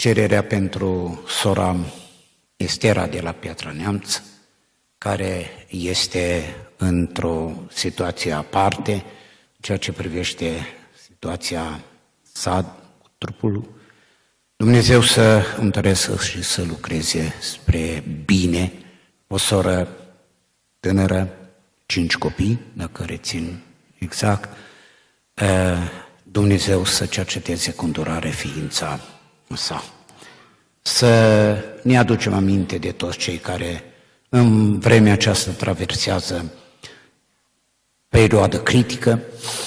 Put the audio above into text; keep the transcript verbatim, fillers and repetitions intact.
cererea pentru sora Estera de la Piatra Neamț, care este într-o situație aparte, ceea ce privește situația sa cu trupul. Dumnezeu să întărească și să lucreze spre bine. O soră tânără, cinci copii, dacă rețin exact, Dumnezeu să cerceteze cu îndurare ființa sa. Să ne aducem aminte de toți cei care în vremea aceasta traversează perioadă critică,